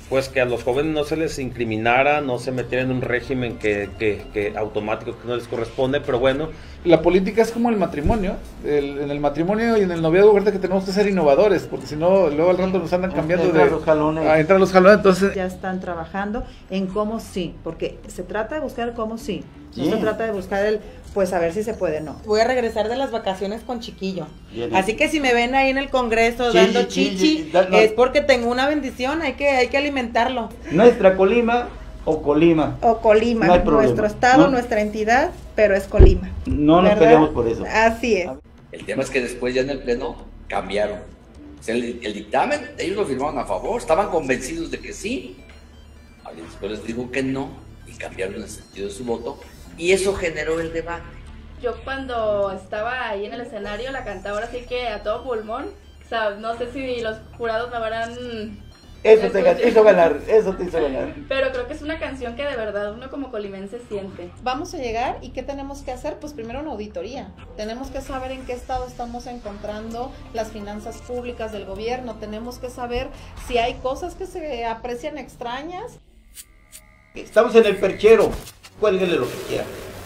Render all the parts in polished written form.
pues que a los jóvenes no se les incriminara, no se metieran en un régimen que automático que no les corresponde, pero bueno. La política es como el matrimonio, en el matrimonio y en el noviazgo, verdad que tenemos que ser innovadores, porque si no, luego al rato nos andan cambiando Entran los jalones. Entran los jalones, entonces... Ya están trabajando en cómo sí, porque se trata de buscar cómo sí, no Bien. se trata de buscar el, pues a ver si se puede, no. Voy a regresar de las vacaciones con chiquillo. Bien. Así que si me ven ahí en el Congreso Chichi, dando chichi, chichi, no. es porque tengo una bendición, hay que alimentarlo. Nuestra Colima o Colima. O Colima, No hay problema, nuestro estado, ¿no? nuestra entidad, pero es Colima. No nos ¿verdad? peleamos por eso. Así es. El tema es que después ya en el pleno cambiaron. O sea, el dictamen, ellos lo firmaron a favor, estaban convencidos de que sí. Alguien después les dijo que no y cambiaron el sentido de su voto y eso generó el debate. Yo cuando estaba ahí en el escenario la cantaba ahora sí que a todo pulmón. O sea, no sé si los jurados me habrán... Eso te hizo ganar, eso te hizo ganar. Pero creo que es una canción que de verdad uno como colimense siente. Vamos a llegar y ¿qué tenemos que hacer? Pues primero una auditoría. Tenemos que saber en qué estado estamos encontrando las finanzas públicas del gobierno. Tenemos que saber si hay cosas que se aprecian extrañas. Estamos en el perchero, cuélguele lo que quiera.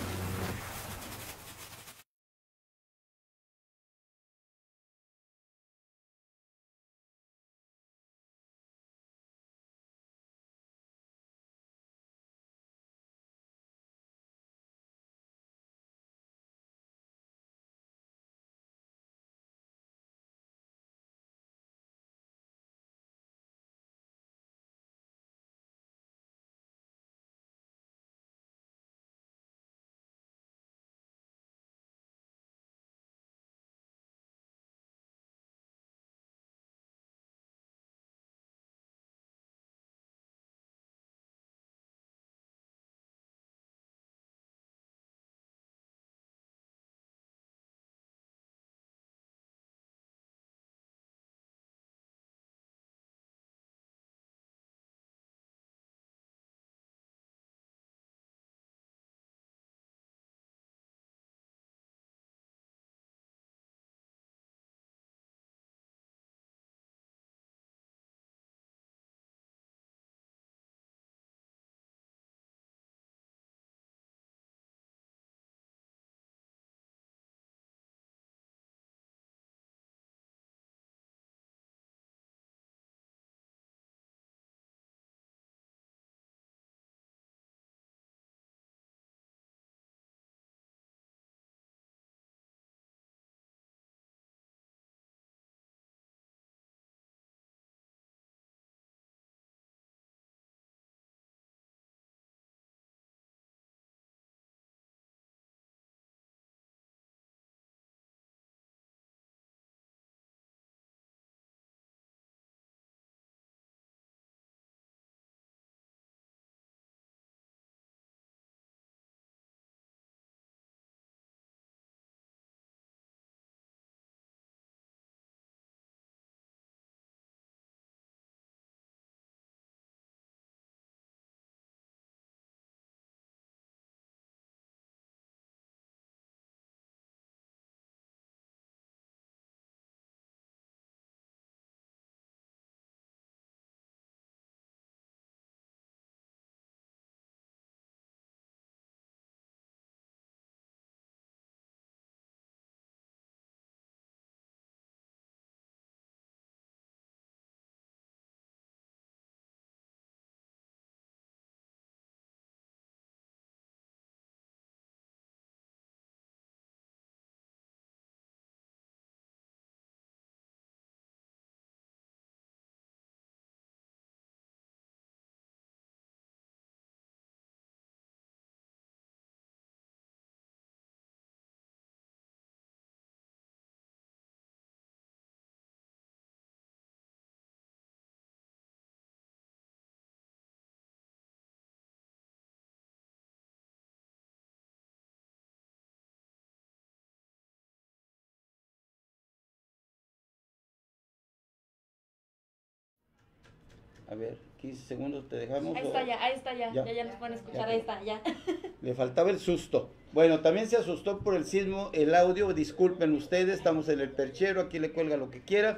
A ver, 15 segundos te dejamos. Ahí está ya, ya nos pueden escuchar, ahí está, ya. Le faltaba el susto. Bueno, también se asustó por el sismo el audio, disculpen ustedes, estamos en el perchero, aquí le cuelga lo que quiera.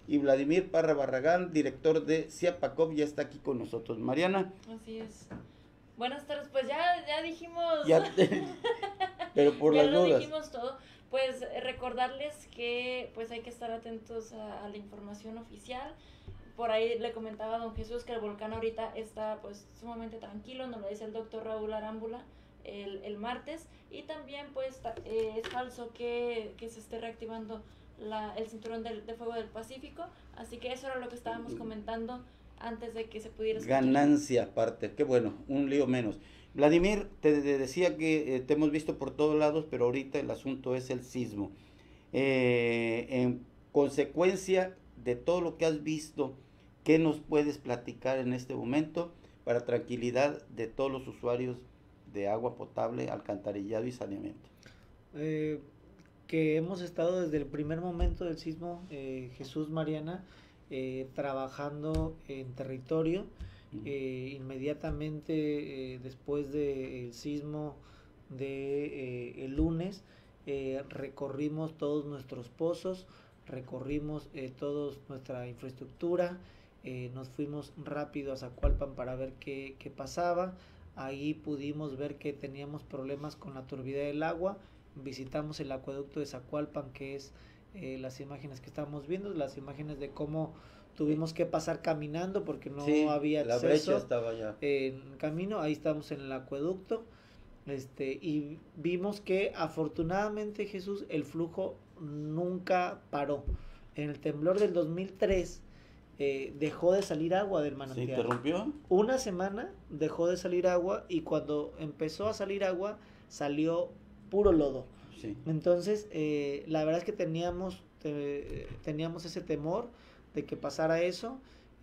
y Vladimir Parra Barragán, director de Ciapacop, ya está aquí con nosotros. Mariana. Así es. Buenas tardes, pues ya dijimos, Pero por ya las lo dudas. dijimos todo. Pues recordarles que pues hay que estar atentos a la información oficial. Por ahí le comentaba a don Jesús que el volcán ahorita está pues sumamente tranquilo, nos lo dice el doctor Raúl Arámbula el martes, y también pues es falso que se esté reactivando el cinturón de fuego del Pacífico, así que eso era lo que estábamos comentando antes de que se pudiera escuchar. Ganancia aparte, qué bueno, un lío menos. Vladimir, te decía que te hemos visto por todos lados, pero ahorita el asunto es el sismo. En consecuencia de todo lo que has visto, ¿qué nos puedes platicar en este momento para tranquilidad de todos los usuarios de agua potable, alcantarillado y saneamiento? Que hemos estado desde el primer momento del sismo, Jesús, Mariana, trabajando en territorio. Inmediatamente después del sismo el lunes, recorrimos todos nuestros pozos, recorrimos toda nuestra infraestructura, nos fuimos rápido a Zacualpan para ver qué pasaba. Ahí pudimos ver que teníamos problemas con la turbidez del agua. Visitamos el acueducto de Zacualpan, que es las imágenes que estamos viendo, las imágenes de cómo tuvimos que pasar caminando porque no había acceso. La brecha estaba ya en camino. Ahí estamos en el acueducto, y vimos que afortunadamente, Jesús, el flujo nunca paró. En el temblor del 2003 dejó de salir agua del manantial. ¿Se interrumpió? Una semana dejó de salir agua, y cuando empezó a salir agua salió puro lodo. Sí. Entonces la verdad es que teníamos ese temor de que pasara eso.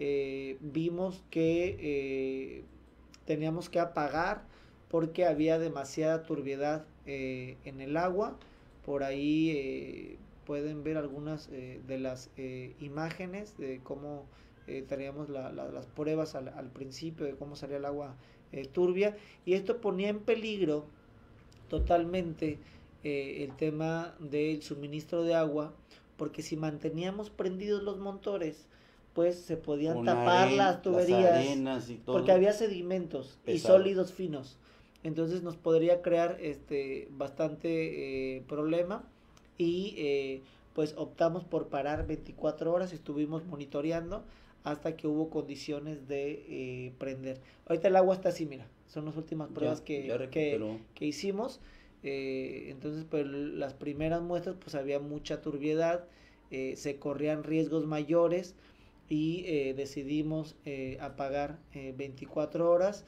Vimos que teníamos que apagar porque había demasiada turbiedad en el agua. Por ahí pueden ver algunas de las imágenes de cómo teníamos las pruebas al principio de cómo salía el agua turbia, y esto ponía en peligro totalmente el tema del suministro de agua, porque si manteníamos prendidos los motores, pues se podían tapar las tuberías, y todo, porque había sedimentos pesado y sólidos finos. Entonces nos podría crear bastante problema, y pues optamos por parar 24 horas, estuvimos monitoreando hasta que hubo condiciones de prender. Ahorita el agua está así, mira, son las últimas pruebas que hicimos. Entonces, pues las primeras muestras, pues había mucha turbiedad, se corrían riesgos mayores, y decidimos apagar 24 horas.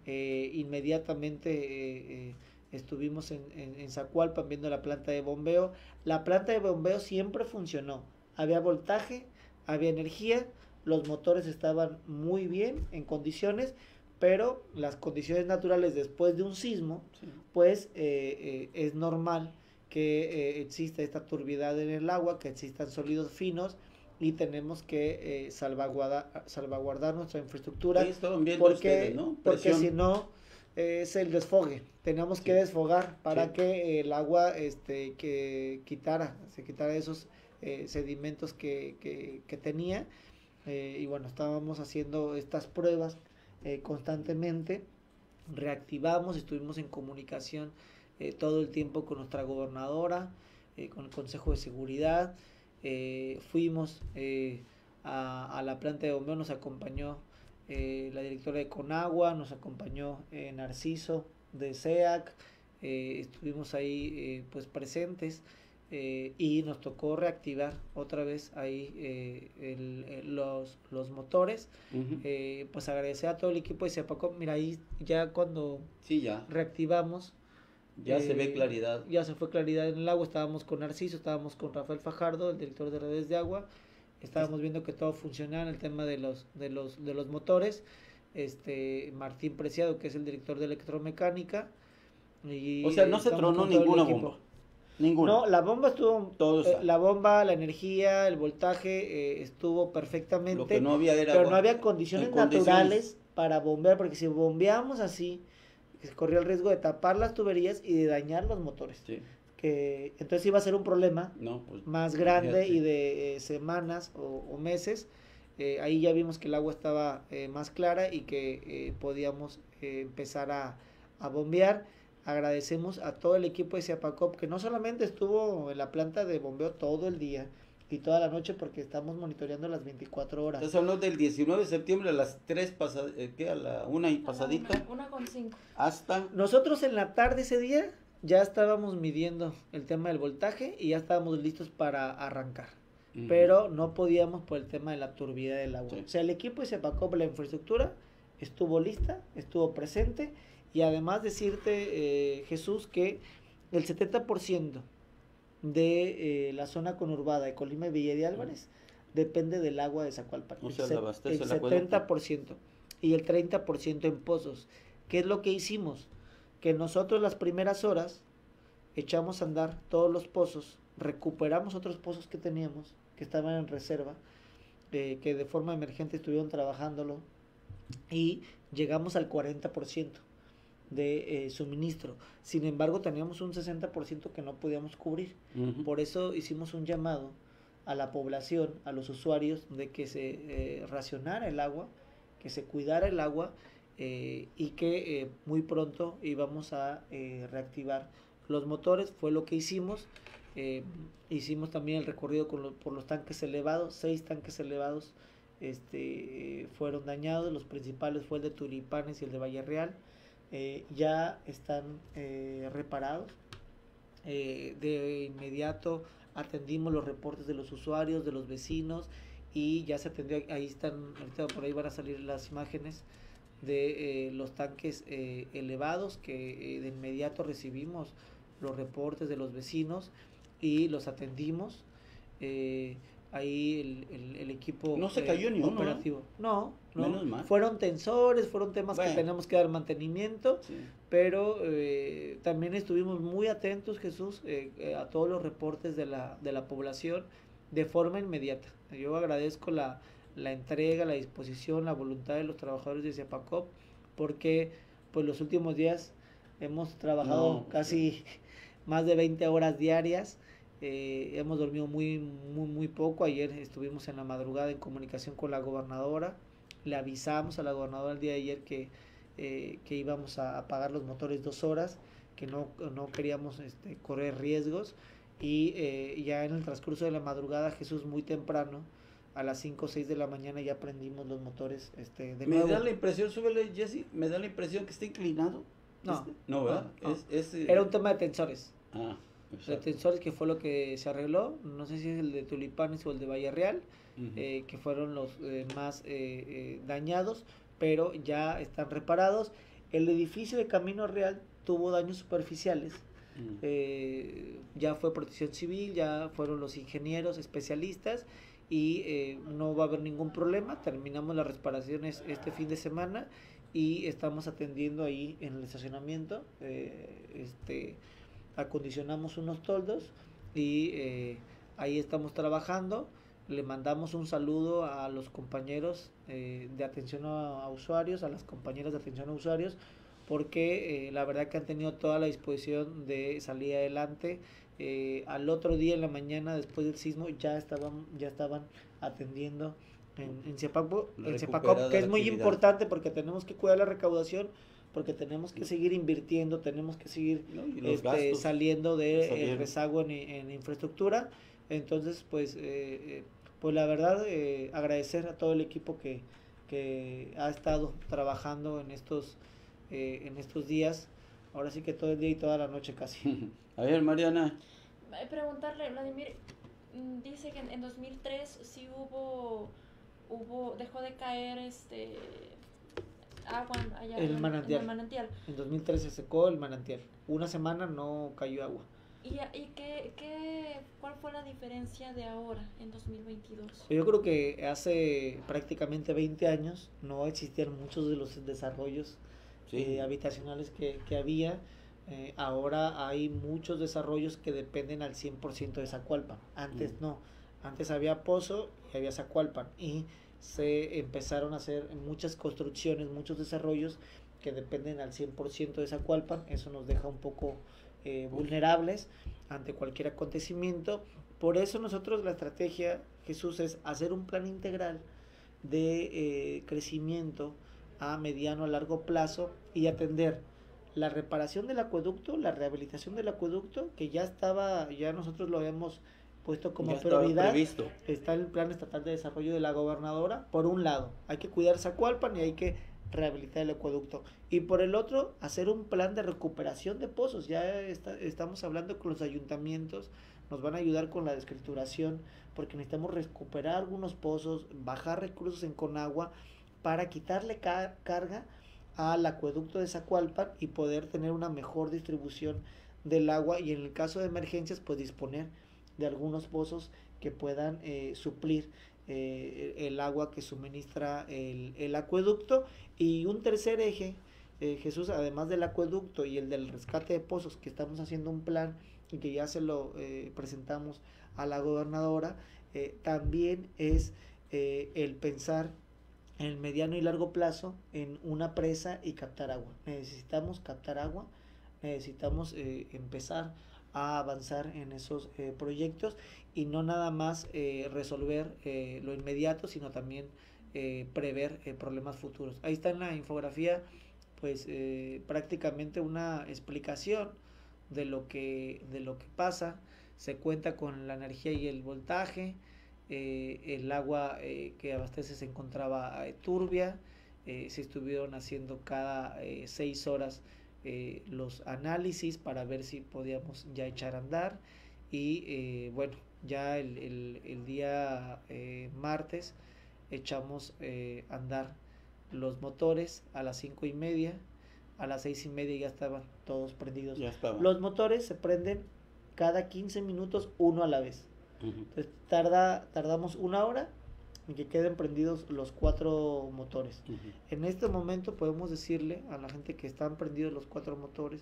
Inmediatamente estuvimos en Zacualpan viendo la planta de bombeo. La planta de bombeo siempre funcionó, había voltaje, había energía, los motores estaban muy bien en condiciones, pero las condiciones naturales después de un sismo, pues es normal que exista esta turbiedad en el agua, que existan sólidos finos, y tenemos que salvaguardar nuestra infraestructura, porque, ¿no? Porque si no es el desfogue, tenemos que desfogar para que el agua se quitara esos sedimentos que tenía, y bueno, estábamos haciendo estas pruebas constantemente. Reactivamos, estuvimos en comunicación todo el tiempo con nuestra gobernadora, con el Consejo de Seguridad. Fuimos a la planta de bombeo, nos acompañó la directora de Conagua, nos acompañó Narciso de SEAC, estuvimos ahí pues presentes, y nos tocó reactivar otra vez ahí los motores. Pues agradecer a todo el equipo de Ciapacop. Mira, ahí ya cuando reactivamos, ya se ve claridad. Ya se fue claridad en el agua. Estábamos con Narciso, estábamos con Rafael Fajardo, el director de redes de agua. Estábamos viendo que todo funcionaba en el tema de los motores. Martín Preciado, que es el director de electromecánica. O sea, no se tronó ninguna bomba. Ninguna. No, la bomba estuvo, la bomba, la energía, el voltaje estuvo perfectamente. Lo que no había era pero no había condiciones naturales para bombear, porque si bombeábamos así, se corría el riesgo de tapar las tuberías y de dañar los motores, que entonces iba a ser un problema No, pues, más grande fíjate. y de semanas o meses. Ahí ya vimos que el agua estaba más clara y que podíamos empezar a bombear. Agradecemos a todo el equipo de Ciapacop que no solamente estuvo en la planta de bombeo todo el día y toda la noche, porque estamos monitoreando las 24 horas. Estás hablando del 19 de septiembre a las 3 ¿qué? A la 1 y pasadita. 1:05. Hasta. Nosotros en la tarde ese día ya estábamos midiendo el tema del voltaje y ya estábamos listos para arrancar. Ujú. Pero no podíamos por el tema de la turbidez del agua. Sí. O sea, el equipo de Ciapacop, la infraestructura, estuvo lista, estuvo presente, y además decirte, Jesús, que el 70% de la zona conurbada de Colima y Villa de Álvarez depende del agua de Zacualpan. O sea, el le abastece el el acueducto. 70% y el 30% en pozos. ¿Qué es lo que hicimos? Que nosotros las primeras horas echamos a andar todos los pozos, recuperamos otros pozos que teníamos, que estaban en reserva, que de forma emergente estuvieron trabajándolo, y llegamos al 40% de suministro. Sin embargo, teníamos un 60% que no podíamos cubrir. Ujú. Por eso hicimos un llamado a la población, a los usuarios, de que se racionara el agua, que se cuidara el agua, y que muy pronto íbamos a reactivar los motores. Fue lo que hicimos. Hicimos también el recorrido por los tanques elevados. 6 tanques elevados fueron dañados. Los principales fue el de Tulipanes y el de Valle Real. Ya están reparados. De inmediato atendimos los reportes de los usuarios, de los vecinos, y ya se atendió. Ahí están, ahorita por ahí van a salir las imágenes de los tanques elevados, que de inmediato recibimos los reportes de los vecinos y los atendimos. Ahí el equipo No se cayó ni uno, operativo. No, Menos mal. fueron tensores, fueron temas Bueno. que tenemos que dar mantenimiento, Sí. pero también estuvimos muy atentos, Jesús, a todos los reportes de la población de forma inmediata. Yo agradezco la entrega, la disposición, la voluntad de los trabajadores de Ciapacop, porque pues los últimos días hemos trabajado No, casi más de 20 horas diarias. Hemos dormido muy poco. Ayer estuvimos en la madrugada en comunicación con la gobernadora. Le avisamos a la gobernadora el día de ayer que íbamos a apagar los motores 2 horas, que no queríamos correr riesgos, y ya en el transcurso de la madrugada, Jesús, muy temprano, a las 5 o 6 de la mañana ya prendimos los motores de Me nuevo. da la impresión, súbele, Jesse, me da la impresión que está inclinado. No, No, ¿verdad? no. Es, Era un tema de tensores. Ah, De exacto. tensores, que fue lo que se arregló. No sé si es el de Tulipanes o el de Valle Real, Ujú. que fueron los más dañados, pero ya están reparados. El edificio de Camino Real tuvo daños superficiales. Ya fue Protección Civil, ya fueron los ingenieros especialistas, y no va a haber ningún problema. Terminamos las reparaciones este fin de semana y estamos atendiendo ahí en el estacionamiento. Acondicionamos unos toldos y ahí estamos trabajando. Le mandamos un saludo a los compañeros de atención a usuarios, a las compañeras de atención a usuarios, porque la verdad que han tenido toda la disposición de salir adelante. Al otro día en la mañana, después del sismo, ya estaban atendiendo en Ciapacop, que es muy importante, porque tenemos que cuidar la recaudación, porque tenemos que seguir invirtiendo, tenemos que seguir Y los gastos saliendo de salieron. el rezago en infraestructura. Entonces, pues la verdad, agradecer a todo el equipo que ha estado trabajando en estos días. Ahora sí que todo el día y toda la noche casi. A ver, Mariana. Preguntarle, Vladimir, dice que en 2003 sí dejó de caer agua allá El en manantial. el manantial. En 2013 se secó el manantial. Una semana no cayó agua. ¿Y cuál fue la diferencia de ahora, en 2022? Yo creo que hace prácticamente 20 años no existían muchos de los desarrollos habitacionales que había. Ahora hay muchos desarrollos que dependen al 100% de Zacualpan. Antes no. Antes había Pozo y había Zacualpan. Y se empezaron a hacer muchas construcciones, muchos desarrollos que dependen al 100% de Zacualpan. Eso nos deja un poco vulnerables. ante cualquier acontecimiento. Por eso nosotros la estrategia, Jesús, es hacer un plan integral de crecimiento a mediano, a largo plazo y atender la reparación del acueducto, la rehabilitación del acueducto, que ya nosotros lo habíamos puesto como Ya estaba prioridad. previsto. Está el plan estatal de desarrollo de la gobernadora. Por un lado, hay que cuidar Zacualpan y hay que rehabilitar el acueducto. Y por el otro, hacer un plan de recuperación de pozos. Ya estamos hablando con los ayuntamientos, nos van a ayudar con la descripturación, porque necesitamos recuperar algunos pozos, bajar recursos en Conagua para quitarle carga al acueducto de Zacualpan y poder tener una mejor distribución del agua, y en el caso de emergencias pues disponer de algunos pozos que puedan suplir el agua que suministra el acueducto. Y un tercer eje, Jesús, además del acueducto y el del rescate de pozos, que estamos haciendo un plan y que ya se lo presentamos a la gobernadora, también es el pensar en el mediano y largo plazo en una presa y captar agua. Necesitamos captar agua, necesitamos empezar a avanzar en esos proyectos y no nada más resolver lo inmediato, sino también prever problemas futuros. Ahí está en la infografía pues prácticamente una explicación de lo que pasa. Se cuenta con la energía y el voltaje. El agua que abastece se encontraba turbia. Se estuvieron haciendo cada 6 horas los análisis para ver si podíamos ya echar a andar. Y bueno, ya el día martes echamos a andar los motores a las 5:30. A las 6:30 ya estaban todos prendidos. Ya estaban. Los motores se prenden cada 15 minutos, uno a la vez. Entonces tardamos 1 hora en que queden prendidos los 4 motores. En este momento podemos decirle a la gente que están prendidos los 4 motores,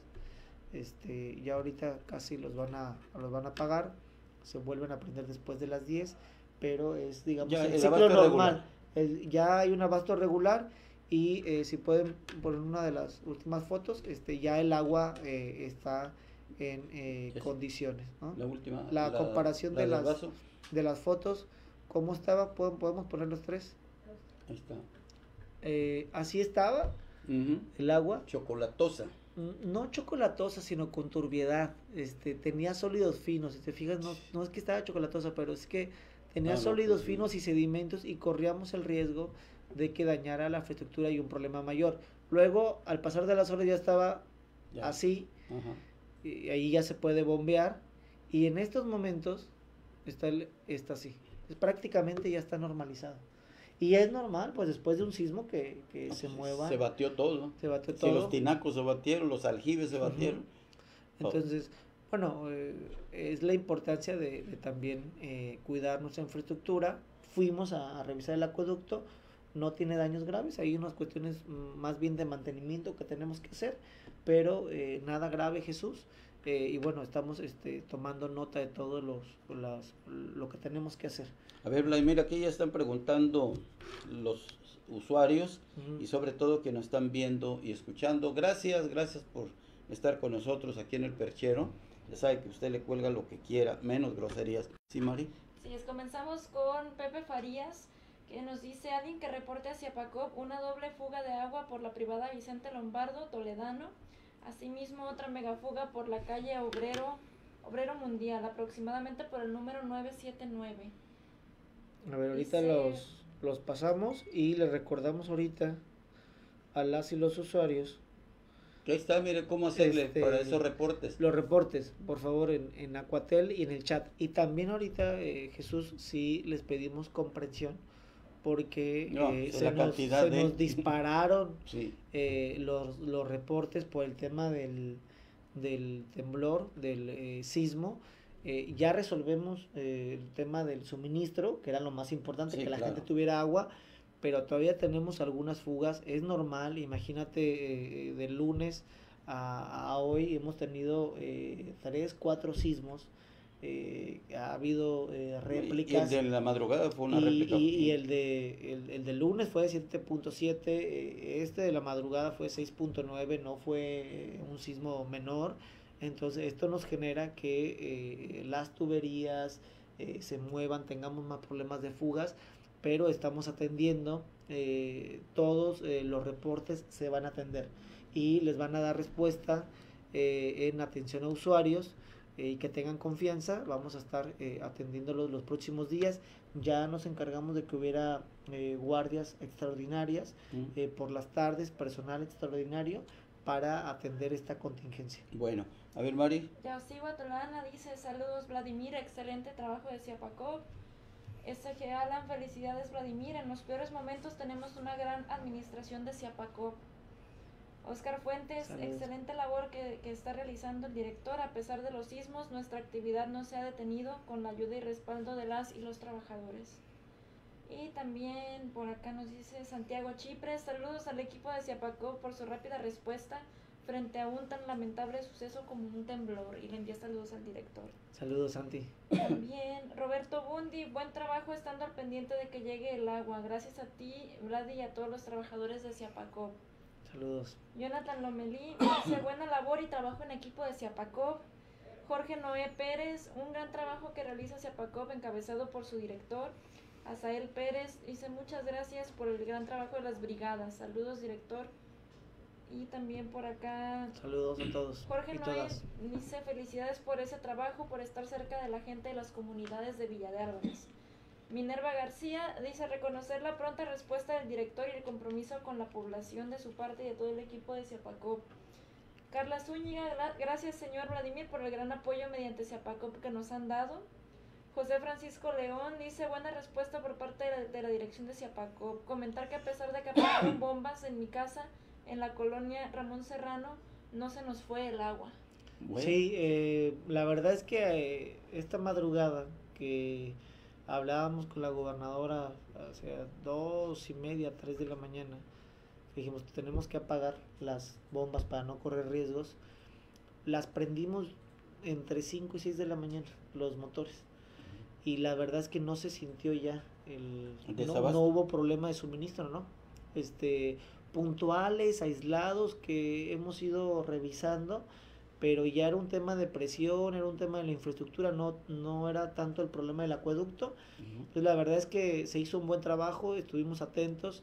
ya ahorita casi los van a apagar, se vuelven a prender después de las 10, pero es, digamos, Ya, el el ciclo abasto normal. Ya hay un abasto regular y si pueden poner una de las últimas fotos, ya el agua está en condiciones, ¿no? La última, la comparación de del vaso. las fotos, cómo estaba, podemos poner los 3. Ahí está. Así estaba el agua. Chocolatosa. No chocolatosa, sino con turbiedad. Tenía sólidos finos. Si te fijas, no es que estaba chocolatosa, pero es que tenía sólidos finos y sedimentos, y corríamos el riesgo de que dañara la infraestructura y un problema mayor. Luego, al pasar de las horas ya estaba así. Y ahí ya se puede bombear, y en estos momentos está así. Prácticamente ya está normalizado. Y es normal, pues después de un sismo que se mueva. Se batió todo. Se batió Sí, todo. los tinacos se batieron, los aljibes se batieron. Entonces, bueno, es la importancia de también cuidar nuestra infraestructura. Fuimos a revisar el acueducto, no tiene daños graves, hay unas cuestiones más bien de mantenimiento que tenemos que hacer, pero nada grave, Jesús. Y bueno, estamos tomando nota de todo lo que tenemos que hacer. A ver, Vladimir, aquí ya están preguntando los usuarios y sobre todo que nos están viendo y escuchando. Gracias por estar con nosotros aquí en El Perchero. Ya sabe que usted le cuelga lo que quiera, menos groserías. ¿Sí, Mari? Sí, comenzamos con Pepe Farías, que nos dice: alguien que reporte hacia Pacop una doble fuga de agua por la privada Vicente Lombardo, Toledano. Asimismo, otra megafuga por la calle Obrero Mundial, aproximadamente por el número 979. A ver, ahorita los pasamos y les recordamos ahorita a las y los usuarios. Ahí está, mire cómo hacerle para esos reportes. Los reportes, por favor, en Aquatel y en el chat. Y también ahorita, Jesús, sí les pedimos comprensión, porque se nos dispararon los reportes por el tema del temblor, del sismo. Ya resolvemos el tema del suministro, que era lo más importante, que la gente tuviera agua, pero todavía tenemos algunas fugas. Es normal, imagínate, del lunes a hoy hemos tenido 3, 4 sismos. Ha habido réplicas. Y el de la madrugada fue una réplica. Y el de lunes fue de 7.7, de la madrugada fue 6.9, no fue un sismo menor. Entonces esto nos genera que las tuberías se muevan, tengamos más problemas de fugas, pero estamos atendiendo, todos los reportes se van a atender y les van a dar respuesta en atención a usuarios y que tengan confianza. Vamos a estar atendiéndolos los próximos días. Ya nos encargamos de que hubiera guardias extraordinarias por las tardes, personal extraordinario para atender esta contingencia. Bueno, a ver, Mari. Yausigua Tolana dice: saludos Vladimir, excelente trabajo de Ciapacop. SG Alan, felicidades Vladimir, en los peores momentos tenemos una gran administración de Ciapacop. Oscar Fuentes, Saludos. excelente labor que está realizando el director. A pesar de los sismos, nuestra actividad no se ha detenido con la ayuda y respaldo de las y los trabajadores. Y también por acá nos dice Santiago Chipres: saludos al equipo de Ciapacop por su rápida respuesta frente a un tan lamentable suceso como un temblor, y le envía saludos al director. Saludos, Santi. También Roberto Bundi: buen trabajo estando al pendiente de que llegue el agua. Gracias a ti, Vladi, y a todos los trabajadores de Ciapacop. Saludos. Jonathan Lomelí dice: buena labor y trabajo en equipo de Ciapacop. Jorge Noé Pérez: un gran trabajo que realiza Ciapacop encabezado por su director. Asael Pérez dice: muchas gracias por el gran trabajo de las brigadas. Saludos, director. Y también por acá Saludos a todos Jorge y Noé todas. dice: felicidades por ese trabajo, por estar cerca de la gente de las comunidades de Villa de Álvarez. Minerva García dice: reconocer la pronta respuesta del director y el compromiso con la población de su parte y de todo el equipo de Ciapacop. Carla Zúñiga: gracias señor Vladimir por el gran apoyo mediante Ciapacop que nos han dado. José Francisco León dice: buena respuesta por parte de la dirección de Ciapacop. Comentar que a pesar de que apagaron bombas en mi casa, en la colonia Ramón Serrano, no se nos fue el agua. Bueno. Sí, la verdad es que esta madrugada que hablábamos con la gobernadora hacia 2:30, 3 de la mañana, dijimos: tenemos que apagar las bombas para no correr riesgos. Las prendimos entre 5 y 6 de la mañana, los motores, y la verdad es que no se sintió ya no hubo problema de suministro, ¿no? Puntuales, aislados, que hemos ido revisando, pero ya era un tema de presión, era un tema de la infraestructura, no era tanto el problema del acueducto. Entonces la verdad es que se hizo un buen trabajo, estuvimos atentos,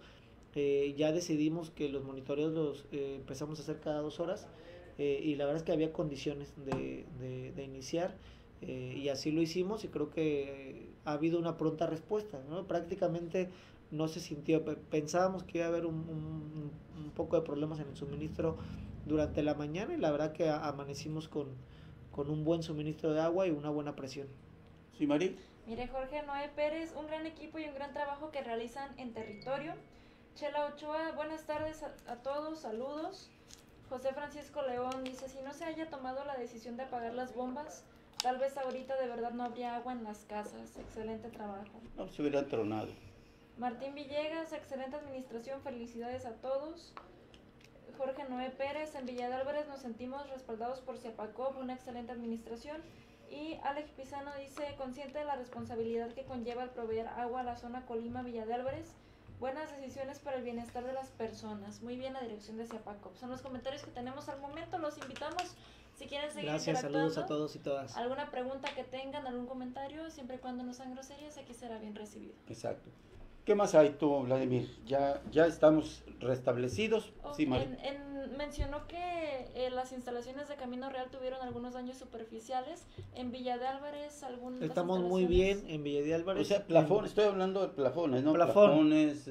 ya decidimos que los monitoreos los empezamos a hacer cada 2 horas, y la verdad es que había condiciones de iniciar, y así lo hicimos, y creo que ha habido una pronta respuesta, ¿no? Prácticamente no se sintió, pensábamos que iba a haber un poco de problemas en el suministro durante la mañana, y la verdad que amanecimos con un buen suministro de agua y una buena presión. Sí, Mari. Mire, Jorge Noé Pérez: un gran equipo y un gran trabajo que realizan en territorio. Chela Ochoa: buenas tardes a todos, saludos. José Francisco León dice: si no se haya tomado la decisión de apagar las bombas, tal vez ahorita de verdad no habría agua en las casas. Excelente trabajo. No, se hubiera tronado. Martín Villegas: excelente administración, felicidades a todos. Jorge Noé Pérez: en Villa de Álvarez nos sentimos respaldados por Ciapacop, una excelente administración. Y Alex Pizano dice: consciente de la responsabilidad que conlleva el proveer agua a la zona Colima Villa de Álvarez, buenas decisiones para el bienestar de las personas. Muy bien la dirección de Ciapacop. Son los comentarios que tenemos al momento, los invitamos si quieren seguir Gracias, saludos a todos y todas. Alguna pregunta que tengan, algún comentario, siempre y cuando no sean groserías, aquí será bien recibido. Exacto. ¿Qué más hay tú, Vladimir? Ya estamos restablecidos. Sí, Mari. Mencionó que las instalaciones de Camino Real tuvieron algunos daños superficiales. En Villa de Álvarez, algunas estamos muy bien en Villa de Álvarez. O sea, plafón, estoy hablando de plafones, ¿no? Plafón. Plafones.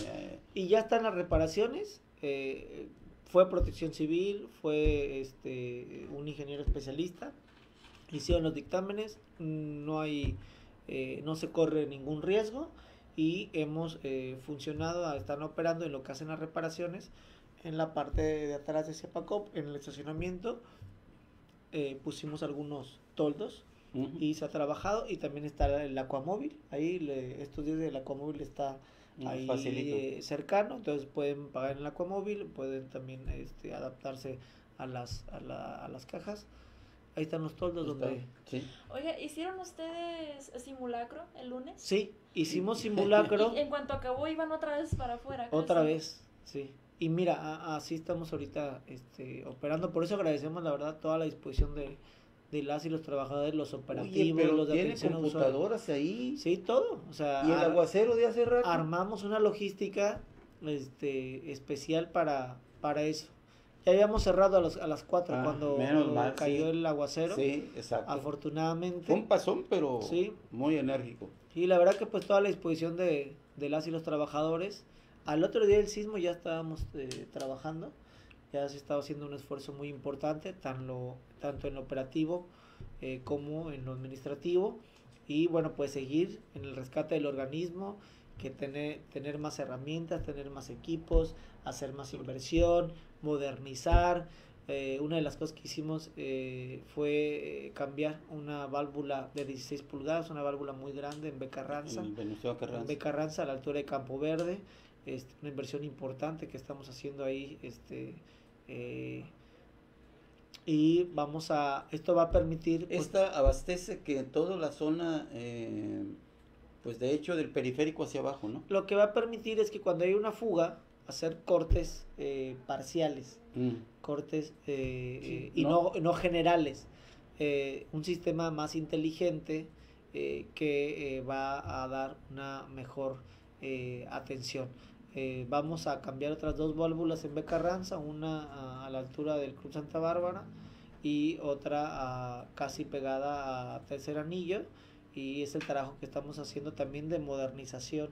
Y ya están las reparaciones. Fue Protección Civil, fue un ingeniero especialista. Hicieron los dictámenes, no se corre ningún riesgo. Y hemos funcionado, están operando en lo que hacen las reparaciones en la parte de atrás de Ciapacop, en el estacionamiento. Pusimos algunos toldos y se ha trabajado, y también está el Aquamóvil, ahí estos días el Aquamóvil está ahí cercano, entonces pueden pagar en el Aquamóvil, pueden también adaptarse a las cajas. Ahí están los toldos donde... Sí. Oiga, ¿hicieron ustedes simulacro el lunes? Sí, hicimos simulacro. Y en cuanto acabó iban otra vez para afuera. Otra vez, sí. Y mira, así estamos ahorita operando. Por eso agradecemos, la verdad, toda la disposición de las y los trabajadores, los operativos, Oye, pero los de tiene atención a computadoras ahí. Sí, todo. O sea, ¿Y el aguacero de hace rato? armamos una logística especial para eso. Ya habíamos cerrado a las 4 cuando menos mal, cayó sí. el aguacero. Sí, exacto. Afortunadamente. Fue un pasón, pero Sí. muy enérgico. Y la verdad que pues toda la disposición de las y los trabajadores. Al otro día del sismo ya estábamos trabajando. Ya se estaba haciendo un esfuerzo muy importante, tanto en lo operativo como en lo administrativo. Y bueno, pues seguir en el rescate del organismo, que tener más herramientas, tener más equipos, hacer más inversión, modernizar. Una de las cosas que hicimos fue cambiar una válvula de 16 pulgadas, una válvula muy grande en Becarranza, en Becarranza a la altura de Campo Verde. Una inversión importante que estamos haciendo ahí, y esto va a permitir pues, esta abastece que en toda la zona, pues de hecho del periférico hacia abajo, ¿no? Lo que va a permitir es que cuando hay una fuga, hacer cortes parciales, cortes Sí, y no generales, un sistema más inteligente que va a dar una mejor atención. Vamos a cambiar otras 2 válvulas en Becarranza, una a la altura del Club Santa Bárbara y otra casi pegada a Tercer Anillo, y es el trabajo que estamos haciendo también de modernización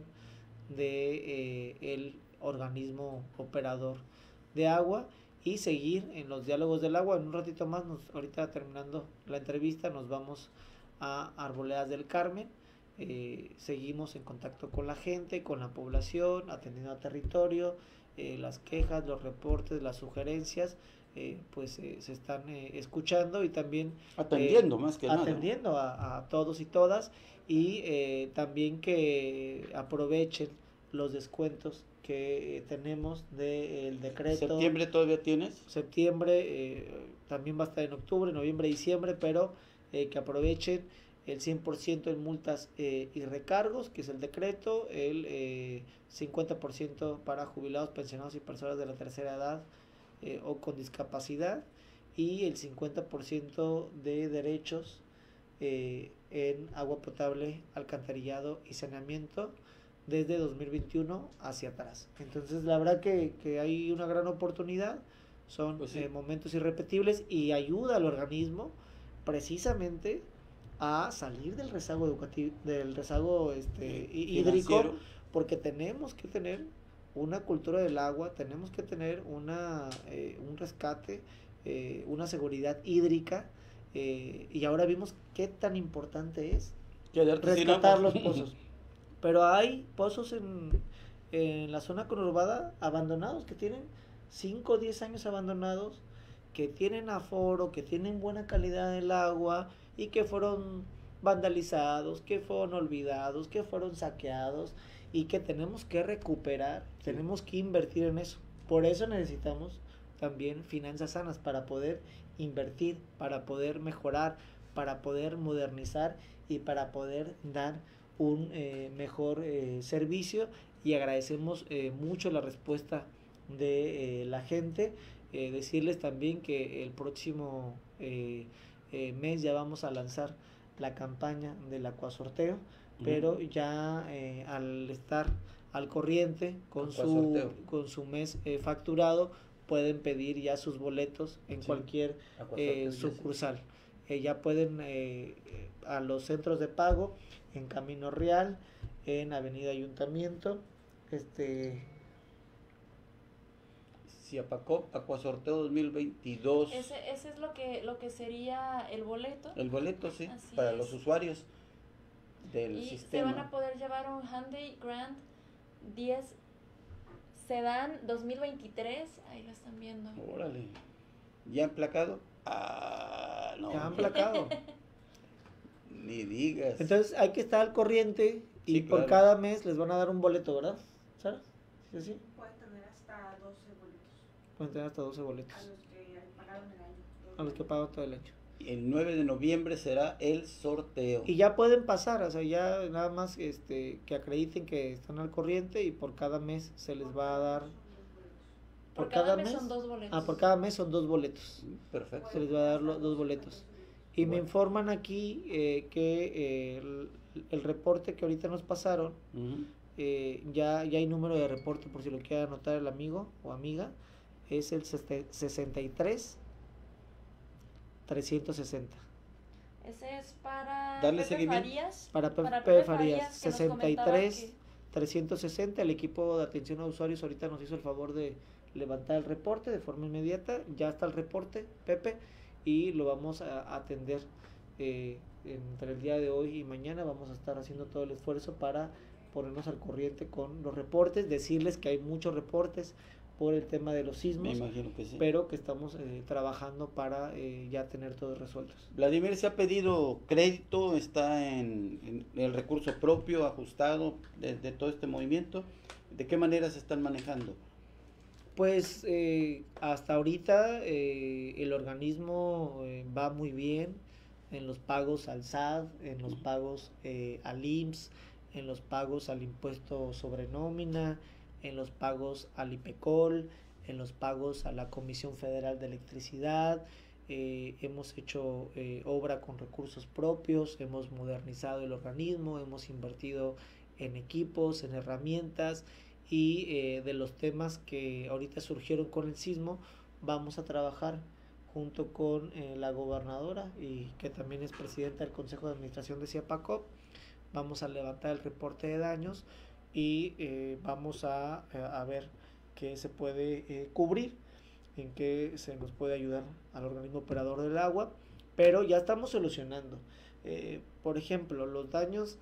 de el organismo operador de agua, y seguir en los diálogos del agua. En un ratito más, ahorita terminando la entrevista, nos vamos a Arboledas del Carmen. Seguimos en contacto con la gente, con la población, atendiendo a territorio, las quejas, los reportes, las sugerencias, se están escuchando y también atendiendo más que nada, atendiendo a todos y todas, y también que aprovechen los descuentos que tenemos del decreto. ¿Septiembre todavía tienes? Septiembre, también va a estar en octubre, noviembre, diciembre, pero que aprovechen el 100% en multas y recargos, que es el decreto, el 50% para jubilados, pensionados y personas de la tercera edad o con discapacidad, y el 50% de derechos en agua potable, alcantarillado y saneamiento desde 2021 hacia atrás. Entonces la verdad que hay una gran oportunidad, son pues sí, momentos irrepetibles, y ayuda al organismo precisamente a salir del rezago educativo, del rezago hídrico, porque tenemos que tener una cultura del agua, tenemos que tener un rescate, una seguridad hídrica, y ahora vimos qué tan importante es rescatar los pozos. Pero hay pozos en la zona conurbada abandonados, que tienen 5 o 10 años abandonados, que tienen aforo, que tienen buena calidad del agua, y que fueron vandalizados, que fueron olvidados, que fueron saqueados, y que tenemos que recuperar, tenemos que invertir en eso. Por eso necesitamos también finanzas sanas, para poder invertir, para poder mejorar, para poder modernizar y para poder dar un mejor servicio. Y agradecemos mucho la respuesta de la gente. Decirles también que el próximo mes ya vamos a lanzar la campaña del acuasorteo, pero ya al estar al corriente con su mes facturado, pueden pedir ya sus boletos en cualquier sucursal. Ya pueden a los centros de pago en Camino Real, en Avenida Ayuntamiento, Ciapacop, Acuasorteo 2022. Ese es lo que sería el boleto. El boleto, sí, Así para es. los usuarios del Y sistema. se van a poder llevar un Hyundai Grand 10 Sedan 2023. Ahí lo están viendo. Órale. ¿Ya emplacado? Ah, no. Ya han placado. Ni digas. Entonces hay que estar al corriente, y Sí, por claro. cada mes les van a dar un boleto, ¿verdad? ¿Sara? ¿Sí, así? Pueden tener hasta 12 boletos Pueden tener hasta 12 boletos. a los que pagaron el año. A los que pagan todo el año. El 9 de noviembre será el sorteo. Y ya pueden pasar, o sea, ya nada más que acrediten que están al corriente, y por cada mes se les va a dar Por cada mes son 2 boletos. Por cada mes son 2 boletos. Perfecto. Se les va a dar los 2 boletos. Y me informan aquí que el reporte que ahorita nos pasaron, ya hay número de reporte por si lo quiere anotar el amigo o amiga, es el 63 360. Ese es para Darle Pepe seguimiento. Farías. Para Pepe Pepe Farías, que nos comentaba 63 360. El equipo de atención a usuarios ahorita nos hizo el favor de levantar el reporte de forma inmediata. Ya está el reporte, Pepe, y lo vamos a atender entre el día de hoy y mañana. Vamos a estar haciendo todo el esfuerzo para ponernos al corriente con los reportes, decirles que hay muchos reportes por el tema de los sismos, Me imagino que sí. pero que estamos trabajando para ya tener todos resueltos. Vladimir, ¿se ha pedido crédito? ¿Está en el recurso propio ajustado de todo este movimiento? ¿De qué manera se están manejando? Pues hasta ahorita el organismo va muy bien en los pagos al SAT, en los pagos al IMSS, en los pagos al impuesto sobre nómina, en los pagos al IPECOL, en los pagos a la Comisión Federal de Electricidad. Hemos hecho obra con recursos propios, hemos modernizado el organismo, hemos invertido en equipos, en herramientas, y de los temas que ahorita surgieron con el sismo, vamos a trabajar junto con la gobernadora, y que también es presidenta del Consejo de Administración de Ciapacop. Vamos a levantar el reporte de daños y vamos a ver qué se puede cubrir, en qué se nos puede ayudar al organismo operador del agua, pero ya estamos solucionando. Por ejemplo, los daños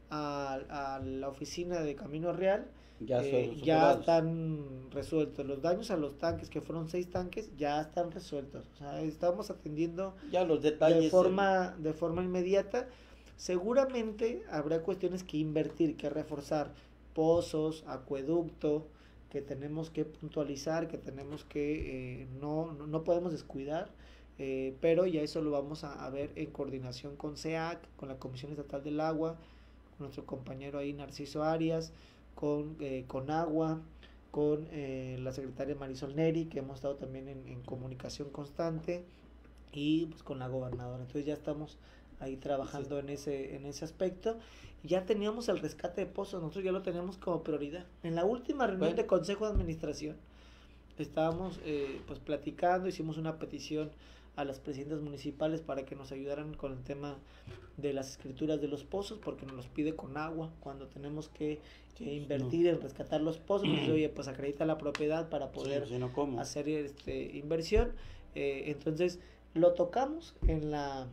a la oficina de Camino Real ya están resueltos. Los daños a los tanques, que fueron 6 tanques, ya están resueltos. O sea, estamos atendiendo ya los detalles de forma inmediata. Seguramente habrá cuestiones que invertir, que reforzar, pozos, acueducto, que tenemos que puntualizar, que tenemos que no podemos descuidar, pero ya eso lo vamos a ver en coordinación con SEAC, con la Comisión Estatal del Agua, con nuestro compañero ahí Narciso Arias, con Agua, con la secretaria Marisol Neri, que hemos estado también en comunicación constante, y pues con la gobernadora. Entonces ya estamos ahí trabajando en ese aspecto. Ya teníamos el rescate de pozos, nosotros ya lo teníamos como prioridad. En la última reunión de Consejo de Administración estábamos pues platicando, hicimos una petición a las presidentas municipales para que nos ayudaran con el tema de las escrituras de los pozos, porque nos los pide con agua cuando tenemos que invertir en rescatar los pozos. Entonces, oye, pues acredita la propiedad para poder hacer inversión. Entonces lo tocamos en la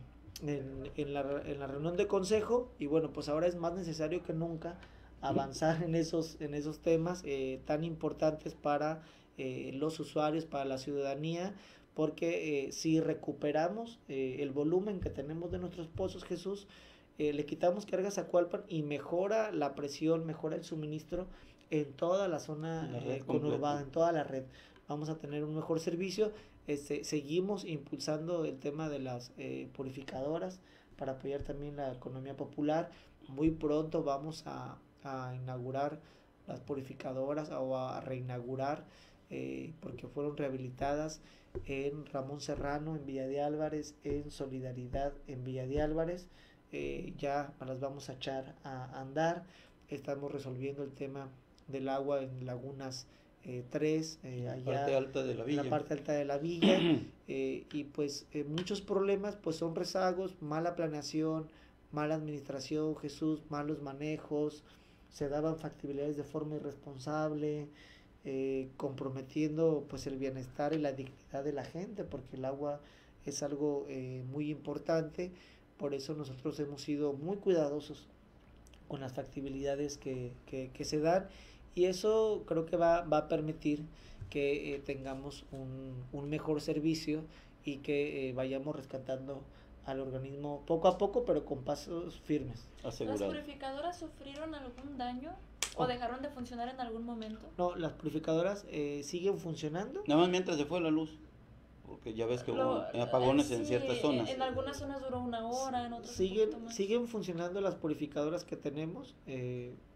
reunión de consejo, y bueno, pues ahora es más necesario que nunca avanzar en esos temas tan importantes para los usuarios, para la ciudadanía, porque si recuperamos el volumen que tenemos de nuestros pozos, Jesús, le quitamos cargas a Zacualpan y mejora la presión, mejora el suministro en toda la zona conurbada, en toda la red. Vamos a tener un mejor servicio. Seguimos impulsando el tema de las purificadoras para apoyar también la economía popular. Muy pronto vamos a inaugurar las purificadoras, o a reinaugurar, porque fueron rehabilitadas en Ramón Serrano, en Villa de Álvarez, en Solidaridad, en Villa de Álvarez. Ya las vamos a echar a andar. Estamos resolviendo el tema del agua en Lagunas 3, allá parte alta de la villa. en la parte alta de la villa, y pues muchos problemas pues son rezagos, mala planeación, mala administración, Jesús, malos manejos, se daban factibilidades de forma irresponsable, comprometiendo pues el bienestar y la dignidad de la gente, porque el agua es algo muy importante. Por eso nosotros hemos sido muy cuidadosos con las factibilidades que se dan, y eso creo que va a permitir que tengamos un mejor servicio, y que vayamos rescatando al organismo poco a poco, pero con pasos firmes. ¿Las purificadoras sufrieron algún daño o dejaron de funcionar en algún momento? No, las purificadoras siguen funcionando. Nada más mientras se fue la luz, porque ya ves que hubo apagones en ciertas zonas. En algunas zonas duró 1 hora, en otras siguen funcionando las purificadoras que tenemos.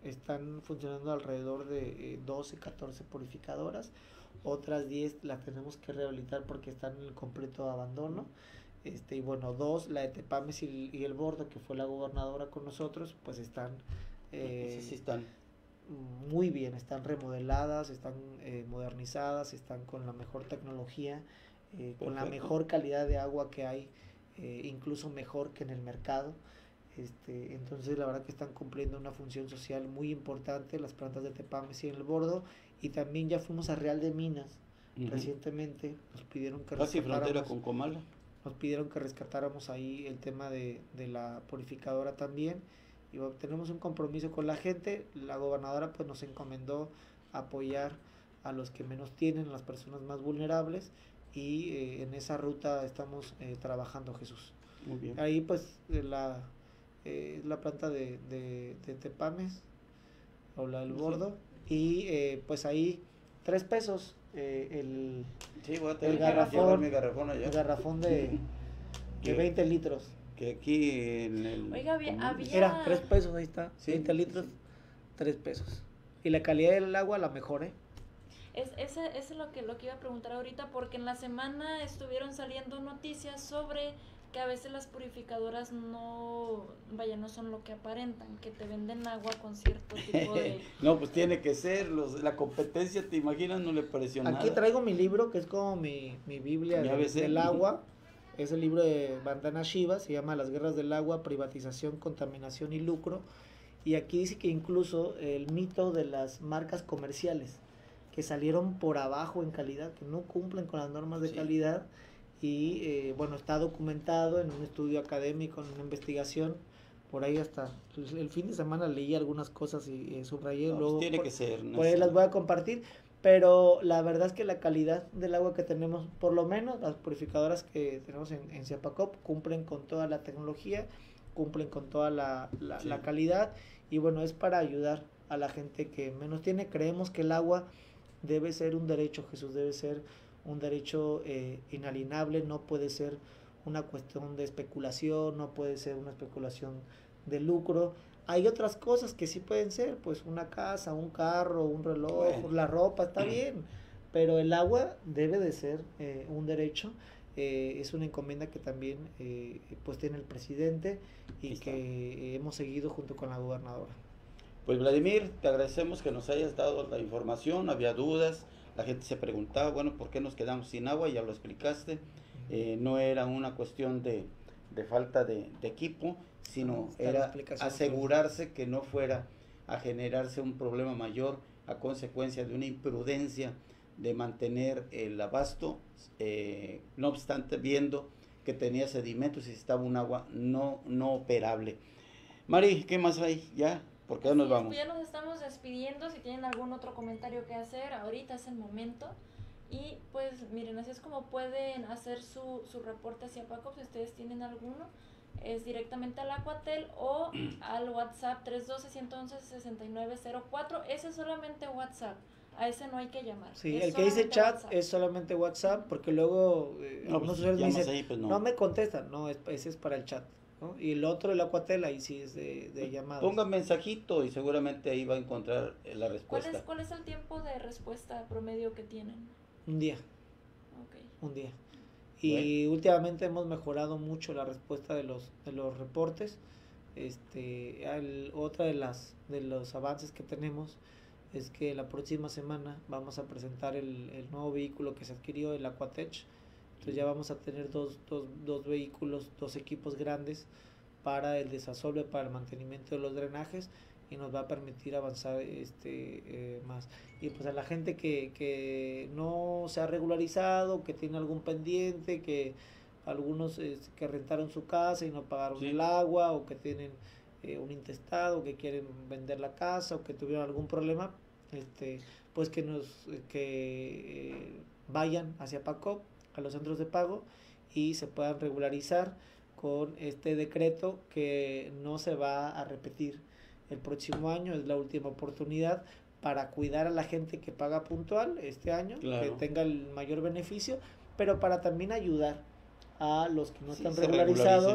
están funcionando alrededor de 12, 14 purificadoras. Otras 10 las tenemos que rehabilitar porque están en completo abandono. Y bueno, 2, la de Tepames y el Bordo, que fue la gobernadora con nosotros, pues están, Sí, están muy bien, están remodeladas, están modernizadas, están con la mejor tecnología, con la Perfecto. mejor calidad de agua que hay, incluso mejor que en el mercado. Entonces la verdad que están cumpliendo una función social muy importante las plantas de Tepames y en el Bordo. Y también ya fuimos a Real de Minas recientemente, nos pidieron que casi frontera rescatáramos- con Comala. nos pidieron que rescatáramos ahí el tema de la purificadora también. Y bueno, tenemos un compromiso con la gente. La gobernadora pues nos encomendó apoyar a los que menos tienen, a las personas más vulnerables. Y en esa ruta estamos trabajando, Jesús. Muy bien. Ahí pues la planta de Tepames o la del Sí. Bordo. Y pues ahí 3 pesos el Sí, voy a tener el que llevar garrafón, mi garrafón allá. el garrafón de Que- 20 litros. Que aquí en el... Oiga, había... Era 3 pesos, ahí está. Sí, 20 sí, litros, sí. 3 pesos. Y la calidad del agua la mejor, ¿eh? Ese es lo que iba a preguntar ahorita, porque en la semana estuvieron saliendo noticias sobre que a veces las purificadoras no son lo que aparentan, que te venden agua con cierto tipo de... No, pues tiene que ser, la competencia, ¿te imaginas? No le pareció nada. Aquí traigo mi libro, que es como mi Biblia Ya ves, del agua. Es el libro de Vandana Shiva, se llama Las guerras del agua, privatización, contaminación y lucro. Y aquí dice que incluso el mito de las marcas comerciales, que salieron por abajo en calidad, que no cumplen con las normas de Sí. calidad. Y bueno, está documentado en un estudio académico, en una investigación. Por ahí hasta el fin de semana leí algunas cosas y subrayé. No, Luego pues tiene por- que ser. ¿no? por ahí las voy a compartir, pero la verdad es que la calidad del agua que tenemos, por lo menos las purificadoras que tenemos en Ciapacop, cumplen con toda la tecnología, cumplen con toda la Sí. calidad, y bueno, es para ayudar a la gente que menos tiene. Creemos que el agua debe ser un derecho, Jesús, debe ser un derecho inalienable, no puede ser una cuestión de especulación, no puede ser una especulación de lucro. Hay otras cosas que sí pueden ser, pues una casa, un carro, un reloj, Bueno. la ropa, está bien, pero el agua debe de ser un derecho. Es una encomienda que también pues tiene el presidente y Está. que hemos seguido junto con la gobernadora. Pues Vladimir, te agradecemos que nos hayas dado la información, había dudas, la gente se preguntaba, bueno, ¿por qué nos quedamos sin agua? Ya lo explicaste, no era una cuestión de falta de equipo, sino Está la era explicación. asegurarse que no fuera a generarse un problema mayor a consecuencia de una imprudencia de mantener el abasto, no obstante viendo que tenía sedimentos y estaba un agua no operable. Mari, ¿qué más hay? ¿Ya? Porque ya nos vamos. Ya nos estamos despidiendo. Si tienen algún otro comentario que hacer, ahorita es el momento. Y pues miren, así es como pueden hacer su reporte hacia Paco. Si ustedes tienen alguno, es directamente al Aquatel o al WhatsApp 312-111-6904. Ese es solamente WhatsApp. A ese no hay que llamar. Sí, es el que dice solamente chat WhatsApp. es solamente WhatsApp, porque luego No, algunos pues, usuarios me llamas dicen, ahí, pues, no. no me contestan, no, ese es para el chat, ¿no? Y el otro, el Aquatel, ahí sí es de llamadas. Ponga mensajito y seguramente ahí va a encontrar la respuesta. ¿Cuál es el tiempo de respuesta promedio que tienen? Un día, Ok. un día. Y últimamente hemos mejorado mucho la respuesta de los reportes. Otra de los avances que tenemos es que la próxima semana vamos a presentar el nuevo vehículo que se adquirió, el Aquatech. Entonces ya vamos a tener dos vehículos, 2 equipos grandes para el desasolve, para el mantenimiento de los drenajes, y nos va a permitir avanzar más. Y pues a la gente que no se ha regularizado, que tiene algún pendiente, que algunos que rentaron su casa y no pagaron Sí. el agua, o que tienen un intestado, que quieren vender la casa, o que tuvieron algún problema, pues que vayan hacia PACOP, a los centros de pago, y se puedan regularizar con este decreto que no se va a repetir el próximo año. Es la última oportunidad para cuidar a la gente que paga puntual este año, Claro. que tenga el mayor beneficio, pero para también ayudar a los que no Sí, están se regularizados, regularicen.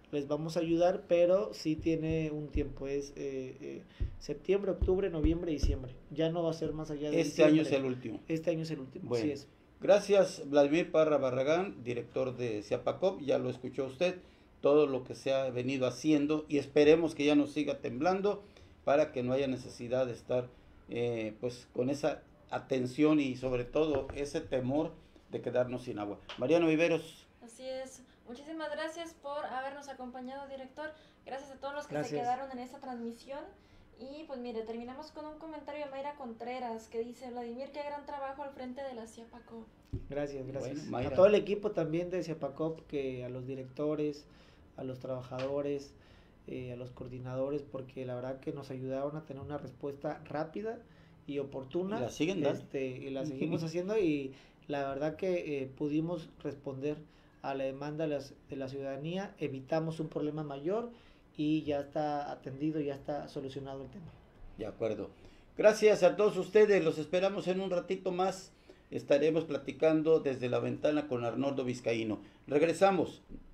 les vamos a ayudar, pero sí tiene un tiempo, es septiembre, octubre, noviembre, diciembre. Ya no va a ser más allá de Este año diciembre. es el último. Este año es el último, Bueno, así es. gracias Vladimir Parra Barragán, director de Ciapacop, ya lo escuchó usted, todo lo que se ha venido haciendo y esperemos que ya no siga temblando para que no haya necesidad de estar pues con esa atención y sobre todo ese temor de quedarnos sin agua. Mariano Viveros. Así es. Muchísimas gracias por habernos acompañado, director. Gracias a todos los que se Gracias. quedaron en esta transmisión. Y pues mire, terminamos con un comentario de Mayra Contreras que dice: Vladimir, qué gran trabajo al frente de la Ciapacop. Gracias, gracias. Bueno, Mayra. A todo el equipo también de Ciapacop, que a los directores, a los trabajadores, a los coordinadores, porque la verdad que nos ayudaron a tener una respuesta rápida y oportuna. Y la siguen dando. Y la seguimos haciendo y la verdad que pudimos responder a la demanda de la ciudadanía, evitamos un problema mayor y ya está atendido, ya está solucionado el tema. De acuerdo. Gracias a todos ustedes, los esperamos en un ratito más. Estaremos platicando desde la ventana con Arnoldo Vizcaíno. Regresamos.